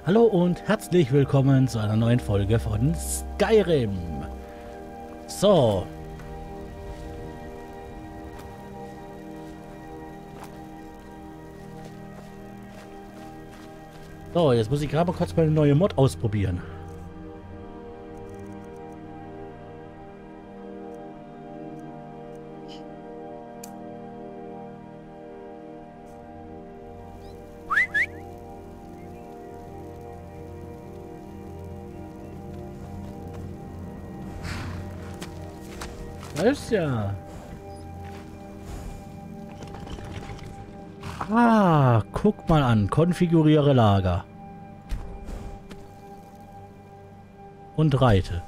Hallo und herzlich willkommen zu einer neuen Folge von Skyrim. So. So, jetzt muss ich gerade mal kurz meine neue Mod ausprobieren. Da ist ja. Ah, guck mal an. Konfiguriere Lager. Und reite.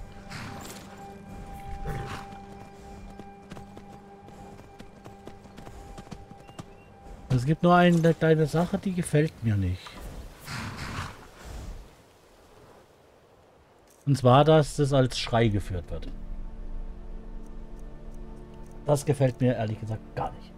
Es gibt nur eine kleine Sache, die gefällt mir nicht. Und zwar, dass das als Schrei geführt wird. Das gefällt mir ehrlich gesagt gar nicht.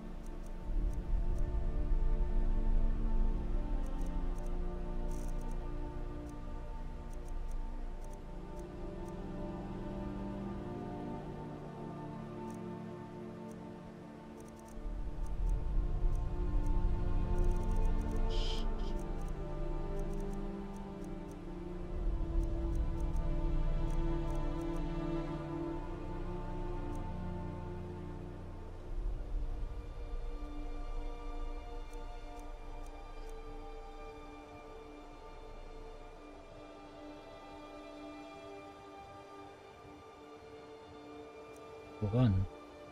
Woran?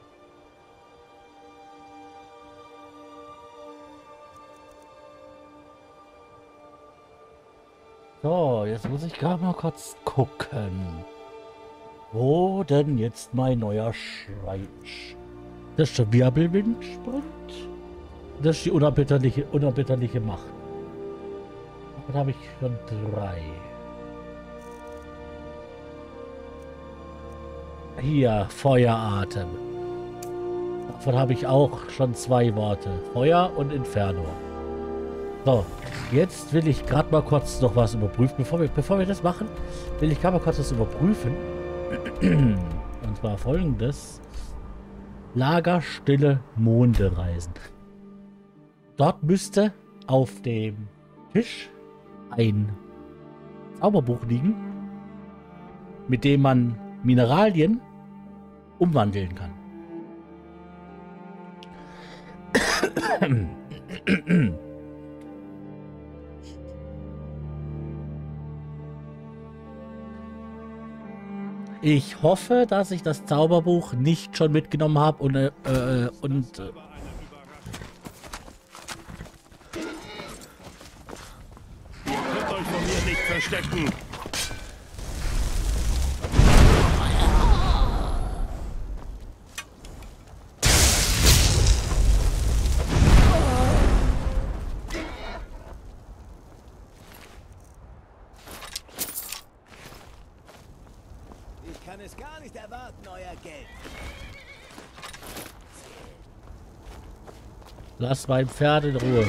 So, jetzt muss ich gerade mal kurz gucken. Wo denn jetzt mein neuer Schrei ist? Das ist der Wirbelwindsprint. Das ist die unerbitterliche Macht. Davon habe ich schon 3. Hier, Feueratem. Davon habe ich auch schon 2 Worte. Feuer und Inferno. So, jetzt will ich gerade mal kurz noch was überprüfen. Bevor wir das machen, will ich gerade mal kurz was überprüfen. Und zwar folgendes. Lagerstille Monde reisen. Dort müsste auf dem Tisch ein Zauberbuch liegen, mit dem man Mineralien umwandeln kann. Ich hoffe, dass ich das Zauberbuch nicht schon mitgenommen habe und Könnt euch von mir nicht verstecken. Ich kann es gar nicht erwarten, euer Geld. Lass mein Pferd in Ruhe.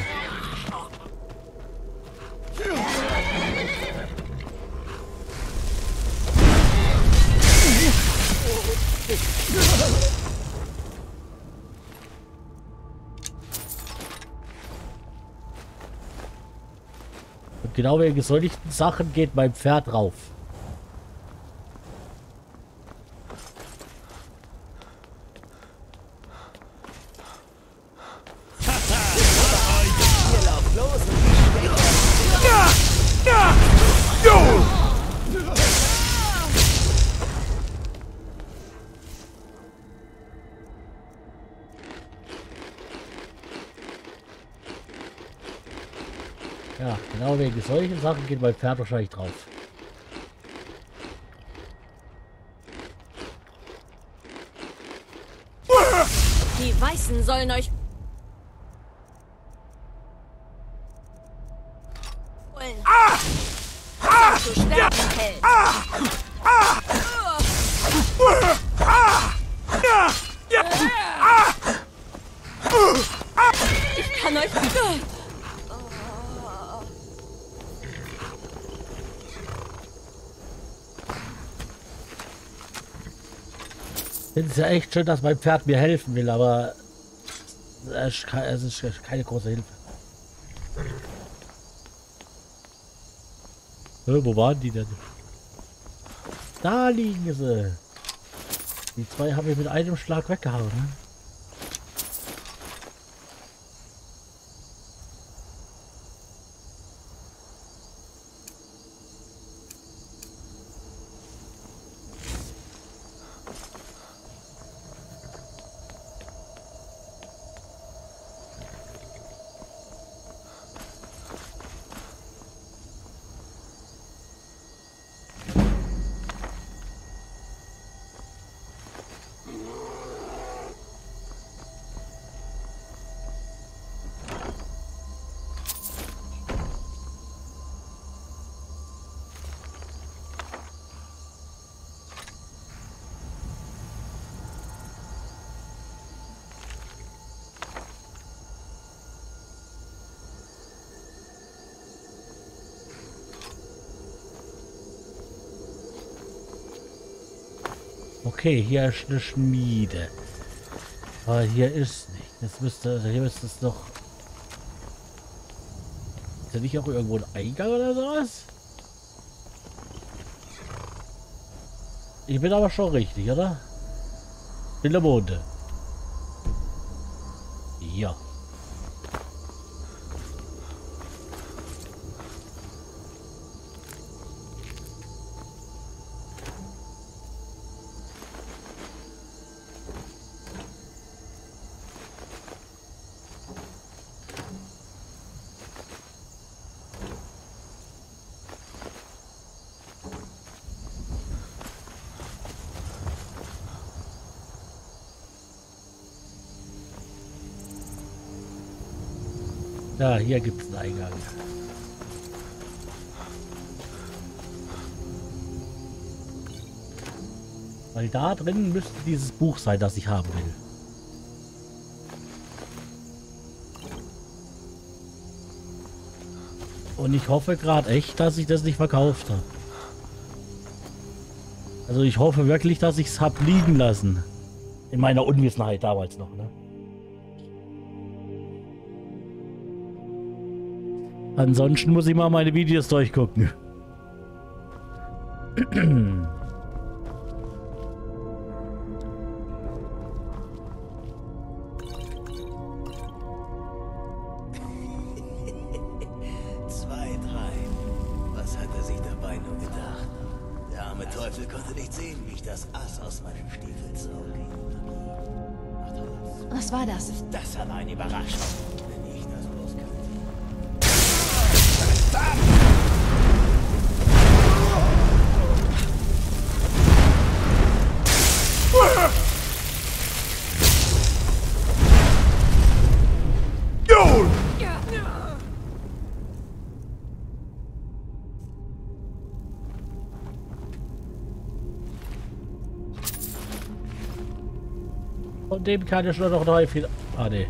Und genau wegen solchen Sachen geht mein Pferd rauf. Ihr lauft los Ja, genau wegen solchen Sachen geht mein Pferd wahrscheinlich drauf. Die Weißen sollen euch holen. Zu sterben hält. Ich kann euch... Es ist ja echt schön, dass mein Pferd mir helfen will, aber es ist keine große Hilfe. Wo waren die denn? Da liegen sie. Die zwei habe ich mit einem Schlag weggehauen. Ne? Okay, hier ist eine Schmiede. Aber hier ist nicht. Jetzt müsste, also hier müsste es noch. Ist da nicht auch irgendwo ein Eingang oder sowas? Ich bin aber schon richtig, oder? In der Monde. Ja. Ja, hier gibt es einen Eingang. Weil da drin müsste dieses Buch sein, das ich haben will. Und ich hoffe gerade echt, dass ich das nicht verkauft habe. Also ich hoffe wirklich, dass ich es habe liegen lassen. In meiner Unwissenheit damals noch, ne? Ansonsten muss ich mal meine Videos durchgucken. Zwei, drei. Was hat er sich dabei nur gedacht? Der arme Teufel konnte nicht sehen, wie ich das Ass aus meinem Stiefel zog. Was war das? Das war eine Überraschung. Wenn ich das bloß könnte. Von dem kann ich nur noch neu viel. Ah, ne.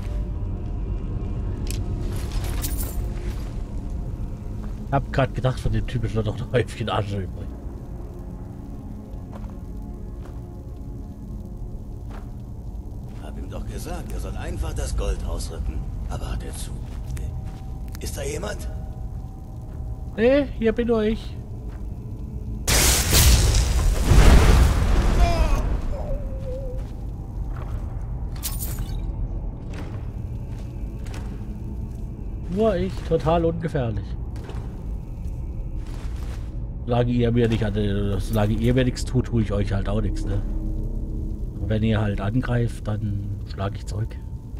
Ich hab gerade gedacht, von dem Typ ist nur noch ein Häufchen Asche übrig. Hab ihm doch gesagt, er soll einfach das Gold ausrücken. Aber hat er zu. Ist da jemand? Ne, hier bin nur ich. Nur ich, total ungefährlich. Solange ihr mir nicht, solange ihr mir nichts tut, tue ich euch halt auch nichts, ne? Und wenn ihr halt angreift, dann schlage ich zurück.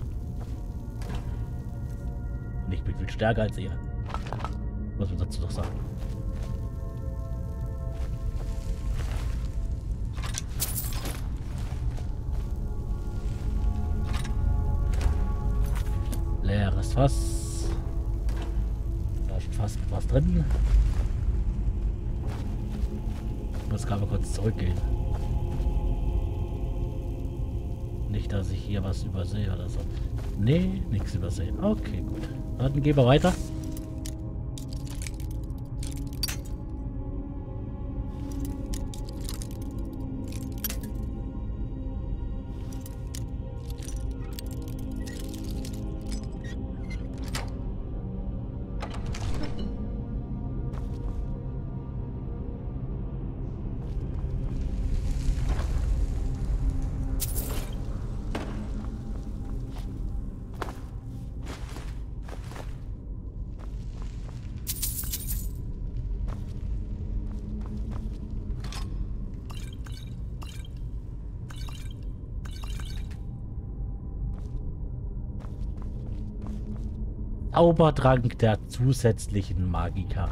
Und ich bin viel stärker als ihr. Muss man dazu doch sagen. Leeres Fass. Da ist fast was drin. Muss gerade mal kurz zurückgehen. Nicht, dass ich hier was übersehe oder so. Nee, nichts übersehen. Okay, gut. Dann gehen wir weiter. Zaubertrank der zusätzlichen Magika.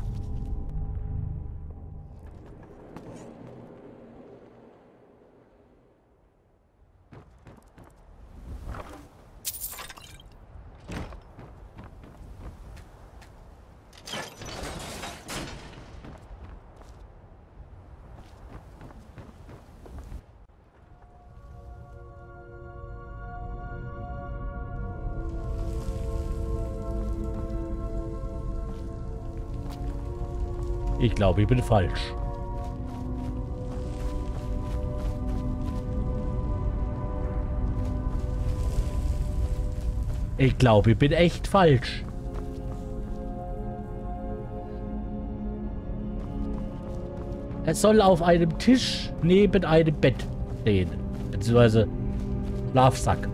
Ich glaube, ich bin falsch. Ich glaube, ich bin echt falsch. Es soll auf einem Tisch neben einem Bett stehen. Beziehungsweise Schlafsack.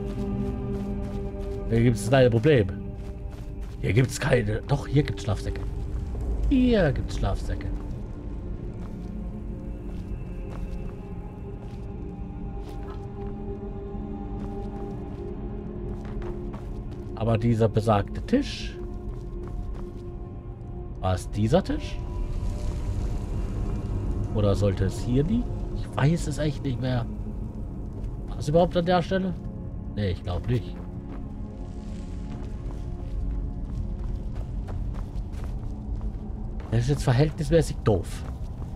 Hier gibt es ein Problem. Hier gibt es keine... Doch, hier gibt es Schlafsäcke. Hier gibt es Schlafsäcke. Aber dieser besagte Tisch... War es dieser Tisch? Oder sollte es hier liegen? Ich weiß es echt nicht mehr. War es überhaupt an der Stelle? Nee, ich glaube nicht. Das ist jetzt verhältnismäßig doof.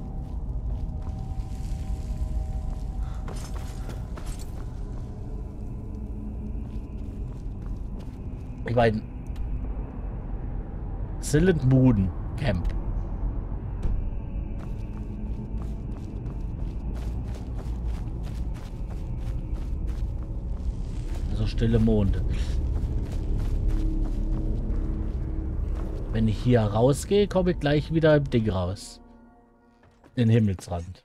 Ich meine, Silent Moon Camp. Also stille Monde. Wenn ich hier rausgehe, komme ich gleich wieder im Ding raus. In Himmelsrand.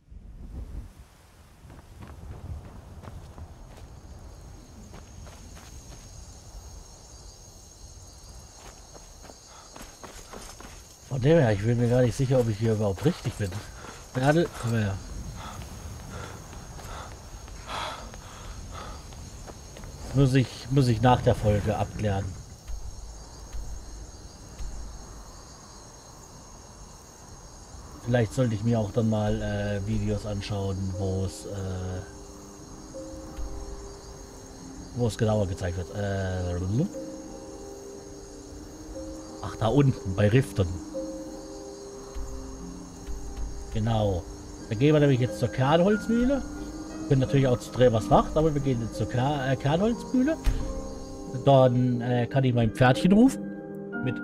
Von dem her, ich bin mir gar nicht sicher, ob ich hier überhaupt richtig bin. Komm her. Muss ich nach der Folge abklären. Vielleicht sollte ich mir auch dann mal Videos anschauen, wo es genauer gezeigt wird. Ach, da unten, bei Riften. Genau. Da gehen wir nämlich jetzt zur Kernholzmühle. Wir können natürlich auch zu Drevers Wacht, aber wir gehen jetzt zur Kernholzmühle. Dann kann ich mein Pferdchen rufen. Mit.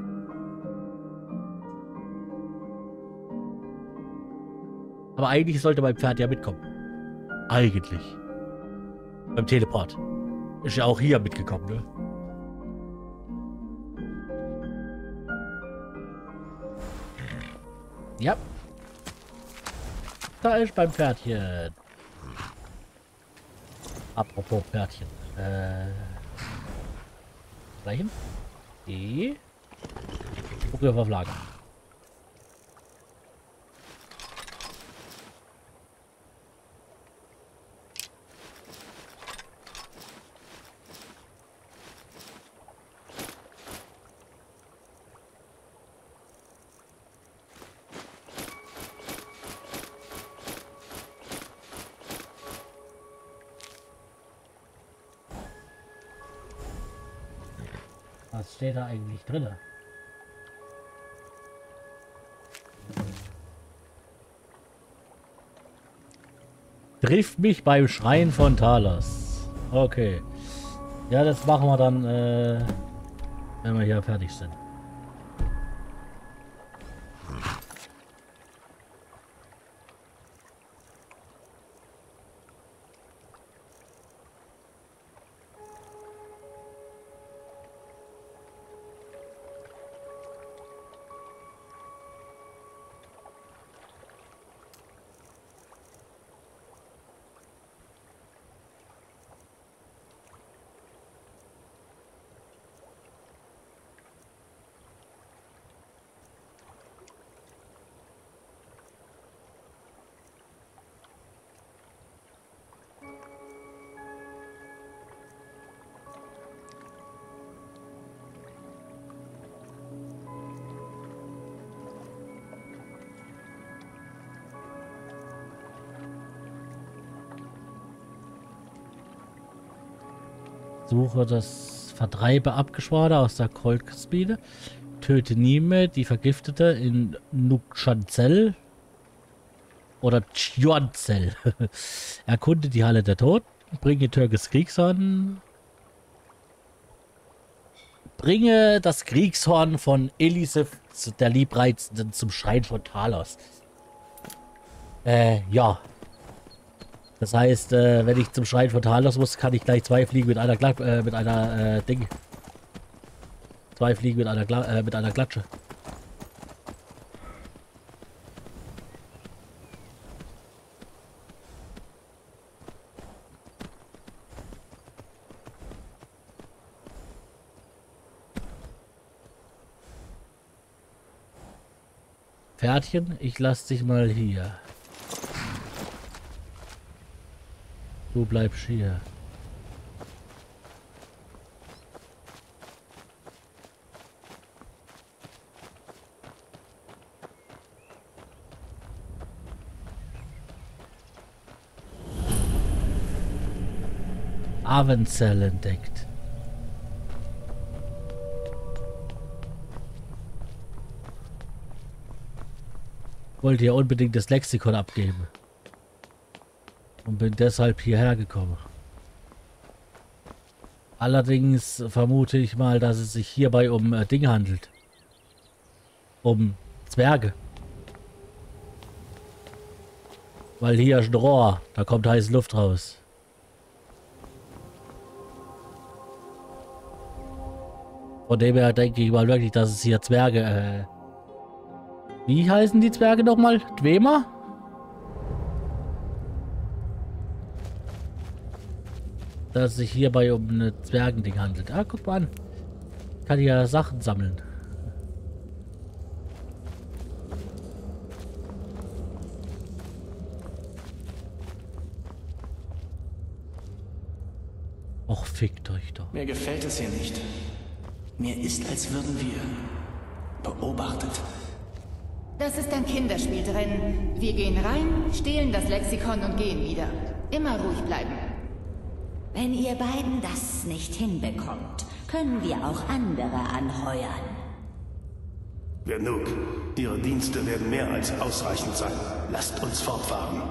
Aber eigentlich sollte mein Pferd ja mitkommen. Eigentlich. Beim Teleport. Ist ja auch hier mitgekommen, ne? Ja. Da ist beim Pferdchen. Apropos Pferdchen. Gleichen. Gucken wir auf Lager. Was steht da eigentlich drin? Trifft mich beim Schrein von Talos. Okay. Ja, das machen wir dann, wenn wir hier fertig sind. Suche das Vertreibe Abgeschworene aus der Kolkspide. Töte Nime, die Vergiftete in Nukchanzel oder Chionzel. Erkunde die Halle der Toten. Bringe Türkes Kriegshorn. Bringe das Kriegshorn von Elisif, der Liebreizenden, zum Schrein von Talos. Ja. Das heißt, wenn ich zum Schrein von Talos muss, kann ich gleich zwei Fliegen mit einer Ding. Zwei Fliegen mit einer Klatsche. Pferdchen, ich lass dich mal hier. Du bleibst hier. Avenzell entdeckt. Wollte ja unbedingt das Lexikon abgeben. Und bin deshalb hierher gekommen. Allerdings vermute ich mal, dass es sich hierbei um Dinge handelt. Um Zwerge. Weil hier ist ein Rohr. Da kommt heiße Luft raus. Von dem her denke ich mal wirklich, dass es hier Zwerge... Wie heißen die Zwerge nochmal? Dwemer? Dass es sich hierbei um eine Zwergending handelt. Ah, guck mal an. Ich kann ja Sachen sammeln. Och, fickt euch doch. Mir gefällt es hier nicht. Mir ist, als würden wir beobachtet. Das ist ein Kinderspiel drin. Wir gehen rein, stehlen das Lexikon und gehen wieder. Immer ruhig bleiben. Wenn ihr beiden das nicht hinbekommt, können wir auch andere anheuern. Genug. Ihre Dienste werden mehr als ausreichend sein. Lasst uns fortfahren.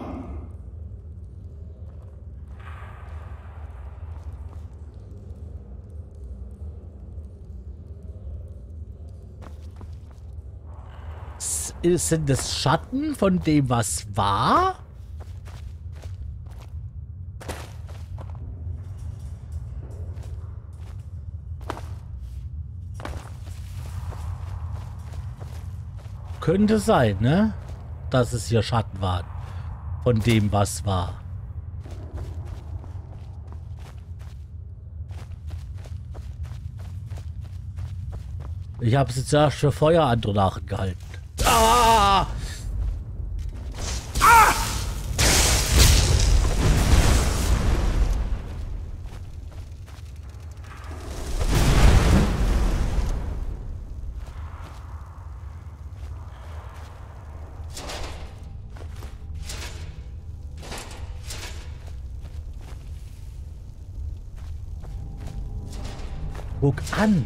Sind es Schatten von dem, was war? Könnte sein, ne? Dass es hier Schatten waren. Von dem, was war. Ich habe es jetzt erst für Feuerandronachen gehalten. Ah! Ah! Guck an!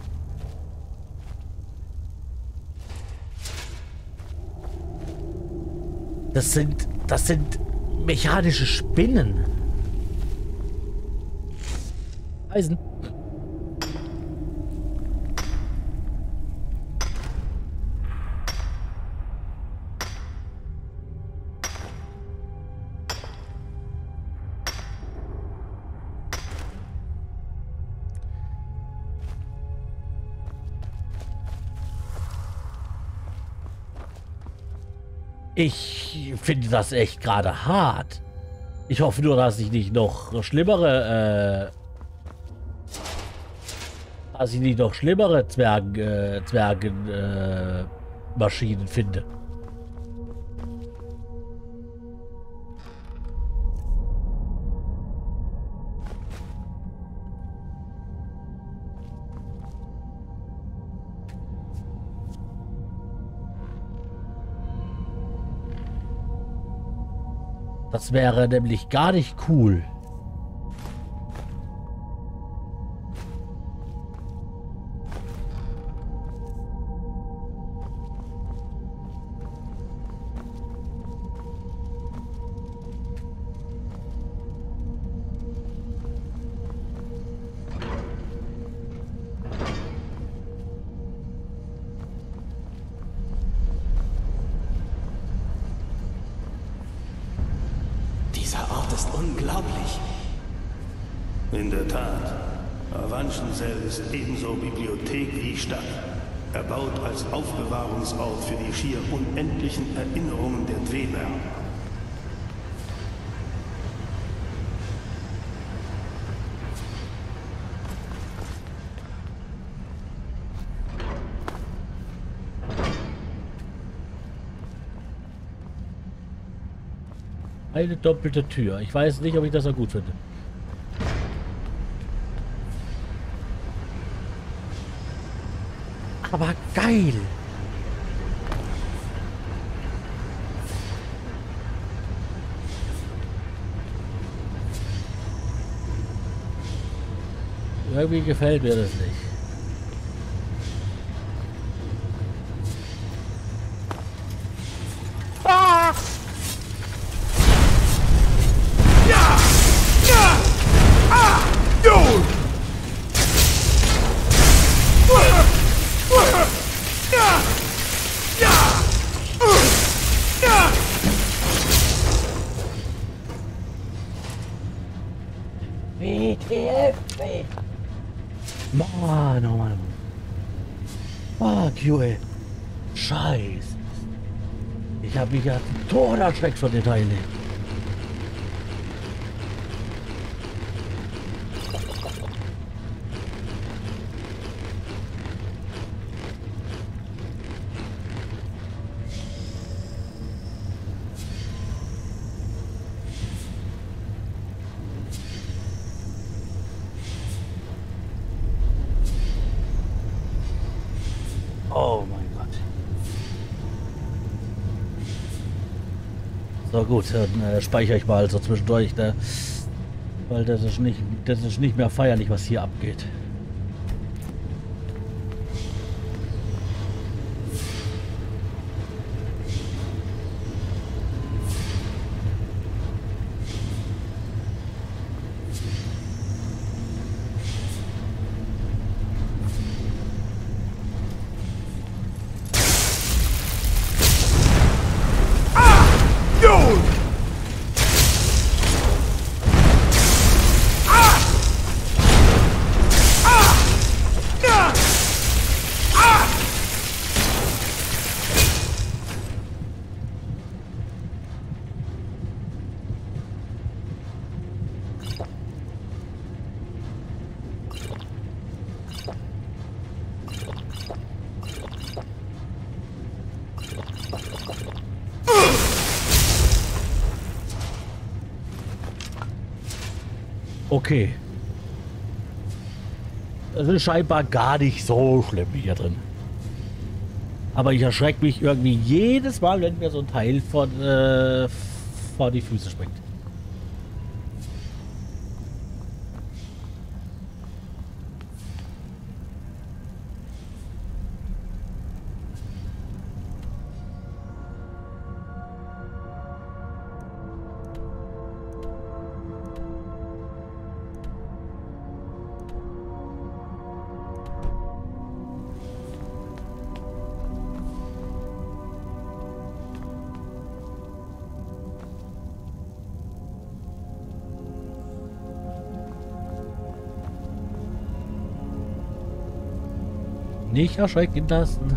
Das sind mechanische Spinnen. Eisen. Ich finde das echt gerade hart. Ich hoffe nur, dass ich nicht noch schlimmere, Maschinen finde. Das wäre nämlich gar nicht cool. ist unglaublich. In der Tat. Avanchensell ist ebenso Bibliothek wie Stadt. Erbaut als Aufbewahrungsort für die schier unendlichen Erinnerungen der Dwemer. Eine doppelte Tür. Ich weiß nicht, ob ich das so gut finde. Aber geil! Irgendwie gefällt mir das nicht. Mann, oh Mann. Fuck you, ey. Scheiße. Ich habe mich ja tot erschreckt von den Teilen. Oh mein Gott. So gut, dann speichere ich mal so zwischendurch, ne? Weil das ist nicht mehr feierlich, was hier abgeht. Okay. Es ist scheinbar gar nicht so schlimm hier drin. Aber ich erschrecke mich irgendwie jedes Mal, wenn mir so ein Teil vor die Füße springt. Nicht erschrecken lassen.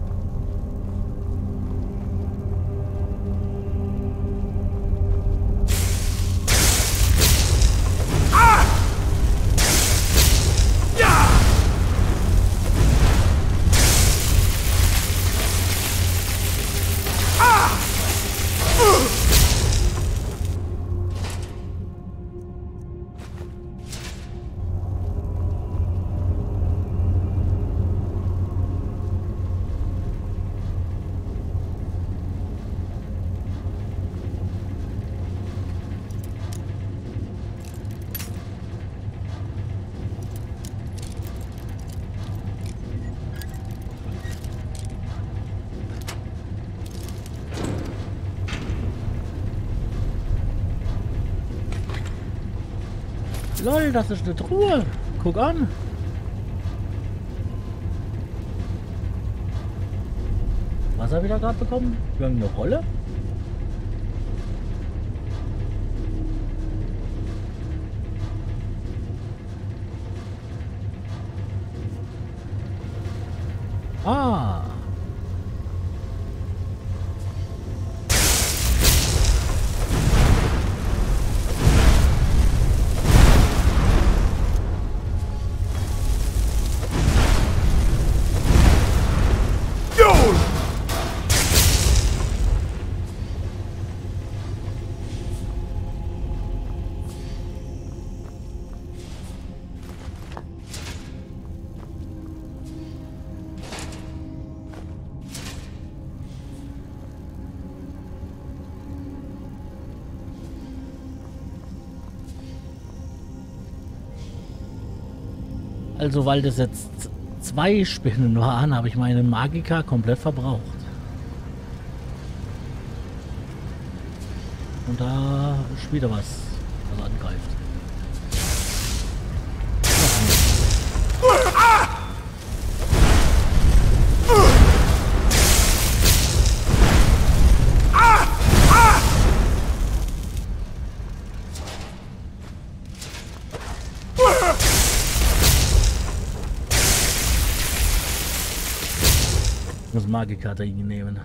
Lol, das ist eine Truhe. Guck an. Was haben wir da gerade bekommen? Irgendeine Rolle? Ah. Also, weil das jetzt 2 Spinnen waren, habe ich meine Magika komplett verbraucht. Und da ist wieder was angreift. Ich muss Magika dagegen nehmen.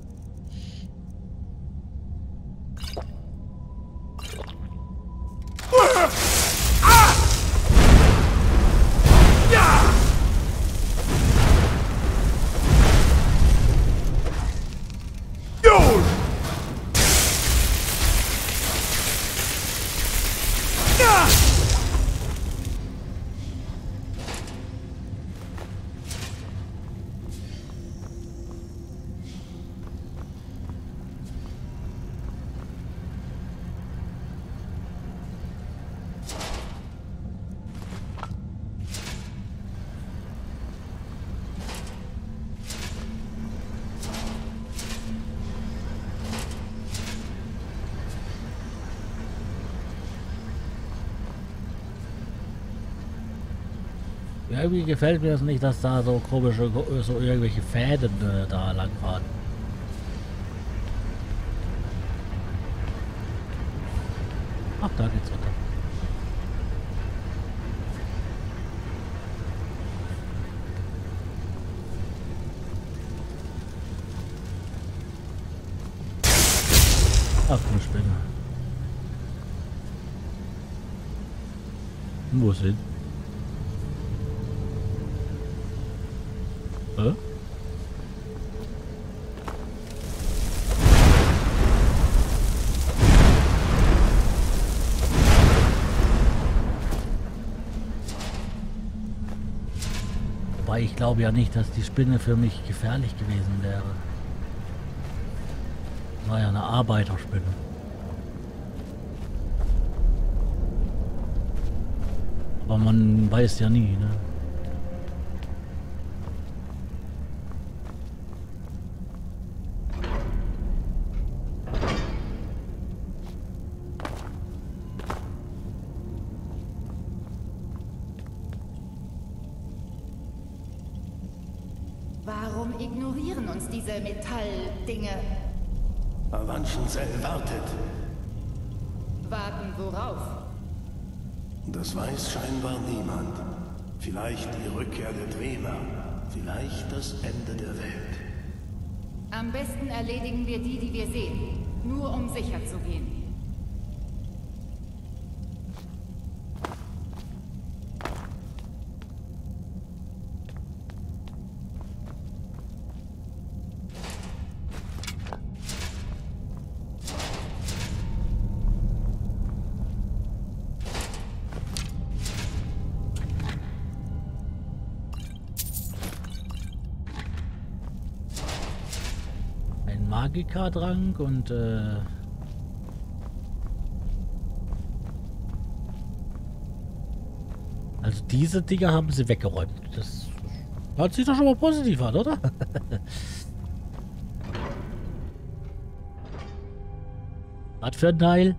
Ja, irgendwie gefällt mir das nicht, dass da so komische, so irgendwelche Fäden da lang fahren. Ach, da geht's weiter. Ach, eine Spinne. Wo ist hin? Hä? Wobei ich glaube ja nicht, dass die Spinne für mich gefährlich gewesen wäre. Das war ja eine Arbeiterspinne. Aber man weiß ja nie, ne? Warum ignorieren uns diese Metalldinge? Avanchensell wartet. Warten worauf? Das weiß scheinbar niemand. Vielleicht die Rückkehr der Dwemer. Vielleicht das Ende der Welt. Am besten erledigen wir die, die wir sehen. Nur um sicher zu gehen. Magika-Trank und also diese Dinger haben sie weggeräumt. Das hört sich doch schon mal positiv an, oder? Was für ein Teil?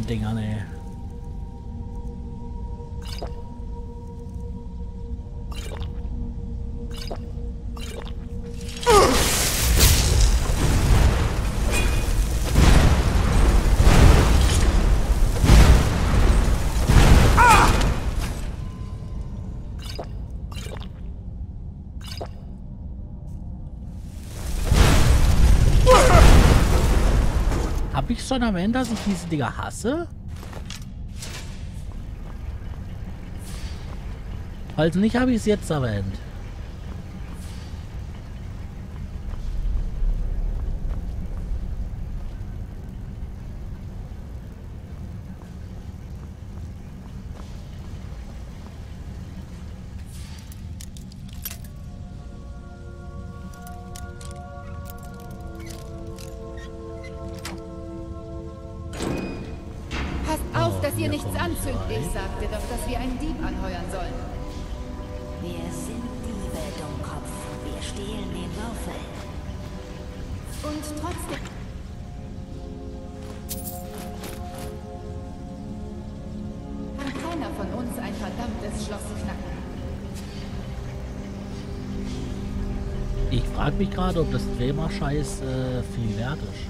den Dingern, ey. Hab ich schon erwähnt, dass ich diese Dinger hasse? Falls nicht, habe ich es jetzt erwähnt. Dass ihr nichts anzündet. Ich sagte doch, dass wir einen Dieb anheuern sollen. Wir sind Diebe, Dummkopf. Wir stehlen den Würfel. Und trotzdem... kann keiner von uns ein verdammtes Schloss knacken. Ich frage mich gerade, ob das Thema-Scheiß viel wert ist.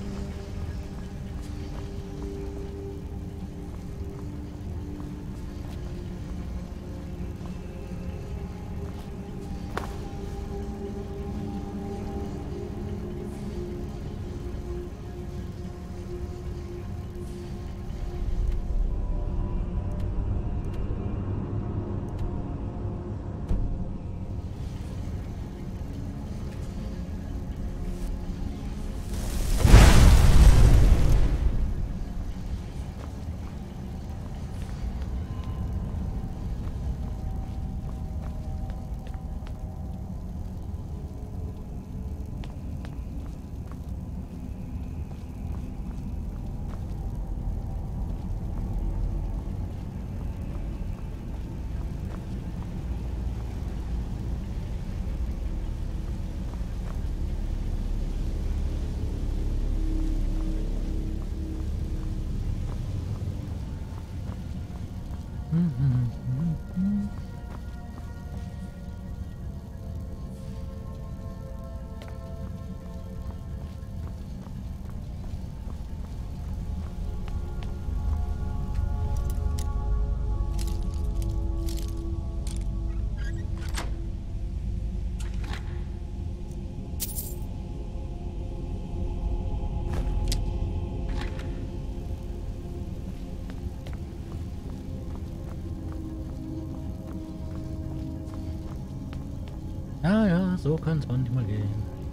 Ja, so kann es manchmal gehen.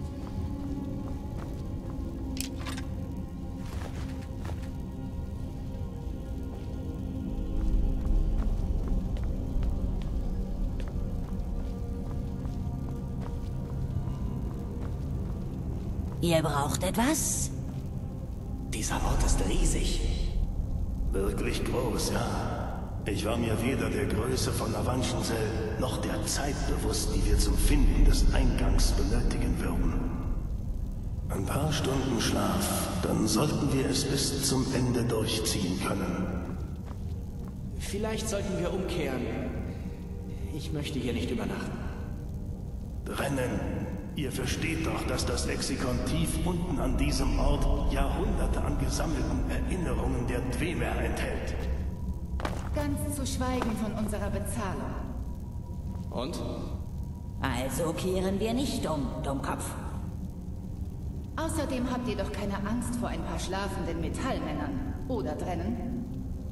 Ihr braucht etwas? Dieser Ort ist riesig. Wirklich groß, ja. Ich war mir weder der Größe von Avanchensehl noch der Zeit bewusst, die wir zum Finden des Eingangs benötigen würden. Ein paar Stunden Schlaf, dann sollten wir es bis zum Ende durchziehen können. Vielleicht sollten wir umkehren. Ich möchte hier nicht übernachten. Brennen! Ihr versteht doch, dass das Lexikon tief unten an diesem Ort Jahrhunderte an gesammelten Erinnerungen der Dwemer enthält. Ganz zu schweigen von unserer Bezahlung. Und? Also kehren wir nicht um, Dummkopf. Außerdem habt ihr doch keine Angst vor ein paar schlafenden Metallmännern, oder Drennen?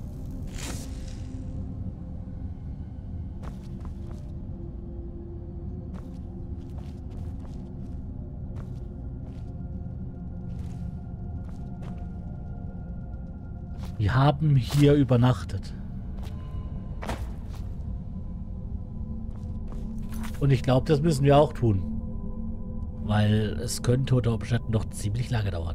Wir haben hier übernachtet. Und ich glaube, das müssen wir auch tun. Weil es könnte unter Umständen noch ziemlich lange dauern.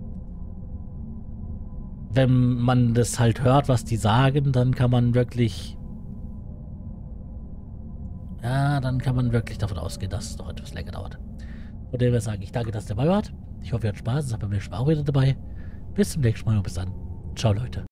Wenn man das halt hört, was die sagen, dann kann man wirklich... Ja, dann kann man wirklich davon ausgehen, dass es noch etwas länger dauert. Von dem her sage ich danke, dass ihr dabei wart. Ich hoffe, ihr habt Spaß. Es hat beim nächsten Mal auch wieder dabei. Bis zum nächsten Mal und bis dann. Ciao, Leute.